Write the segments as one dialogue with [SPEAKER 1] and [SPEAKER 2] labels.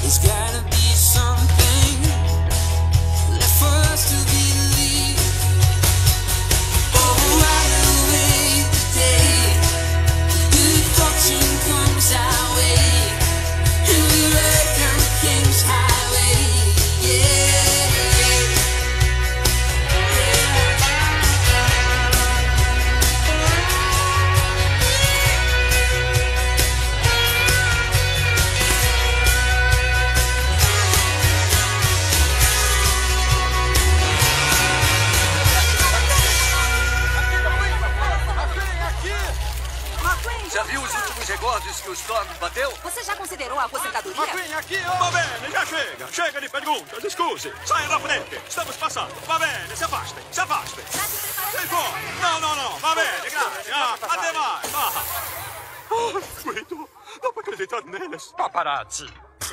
[SPEAKER 1] There's gotta be something left for us to believe. Oh, right away today, good fortune comes our way, and we ride down the King's Highway. Yeah.
[SPEAKER 2] Já viu os últimos recordes que o Storm bateu?
[SPEAKER 3] Você já considerou a aposentadoria?
[SPEAKER 4] McQueen, aqui, ó! Vá bene, já chega! Chega de perguntas, escuse! Saia da frente! Estamos passando! Vá bene, se afastem! Se afastem! Sai fora! Não! Vá bene, grazie! Até mais! Guido, não puoi acreditar neles!
[SPEAKER 2] Paparazzi.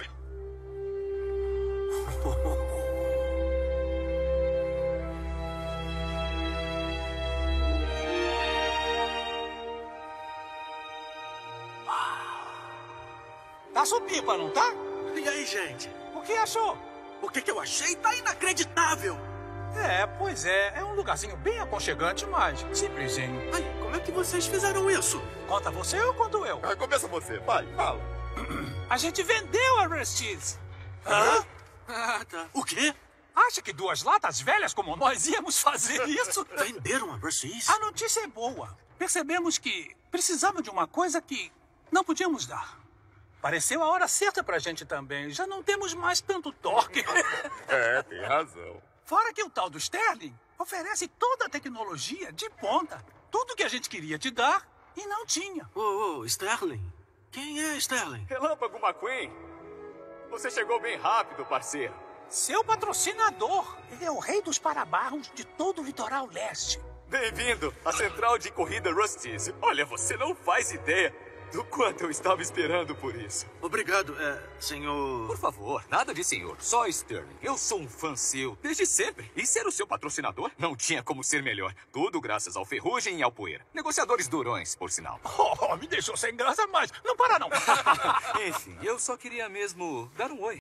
[SPEAKER 5] Tá supimpa, não tá?
[SPEAKER 4] E aí, gente?
[SPEAKER 5] O que achou?
[SPEAKER 4] O que eu achei tá inacreditável!
[SPEAKER 5] É, pois é. É um lugarzinho bem aconchegante, mas simplesinho.
[SPEAKER 4] Ai, como é que vocês fizeram isso?
[SPEAKER 5] Conta você ou conto eu?
[SPEAKER 6] Começa você, vai, fala.
[SPEAKER 5] A gente vendeu a Rusty's.
[SPEAKER 4] Hã? Ah, tá. O quê?
[SPEAKER 5] Acha que duas latas velhas como nós íamos fazer isso?
[SPEAKER 4] Venderam a Rusty's?
[SPEAKER 5] A notícia é boa. Percebemos que precisamos de uma coisa que não podíamos dar. Pareceu a hora certa pra gente também. Já não temos mais tanto torque.
[SPEAKER 6] É, tem razão.
[SPEAKER 5] Fora que o tal do Sterling oferece toda a tecnologia de ponta. Tudo que a gente queria te dar e não tinha.
[SPEAKER 4] Ô, Sterling. Quem é Sterling?
[SPEAKER 7] Relâmpago McQueen, você chegou bem rápido, parceiro.
[SPEAKER 5] Seu patrocinador. Ele é o rei dos parabarros de todo o litoral leste.
[SPEAKER 7] Bem-vindo à central de corrida Rusty's. Olha, você não faz ideia do quanto eu estava esperando por isso.
[SPEAKER 4] Obrigado, senhor...
[SPEAKER 7] Por favor, nada de senhor, só Sterling. Eu sou um fã seu, desde sempre. E ser o seu patrocinador não tinha como ser melhor. Tudo graças ao Ferrugem e ao Poeira. Negociadores durões, por sinal.
[SPEAKER 5] Oh, me deixou sem graça mais. Não para, não.
[SPEAKER 7] Enfim, eu só queria mesmo dar um oi.